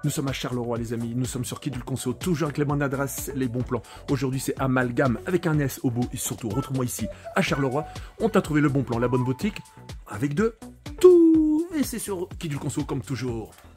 Nous sommes à Charleroi les amis, nous sommes sur Kidul Conso, toujours avec les bonnes adresses, les bons plans. Aujourd'hui c'est Amalgame avec un S au bout et surtout retrouve-moi ici à Charleroi. On t'a trouvé le bon plan, la bonne boutique avec de tout. Et c'est sur Kidul Conso comme toujours.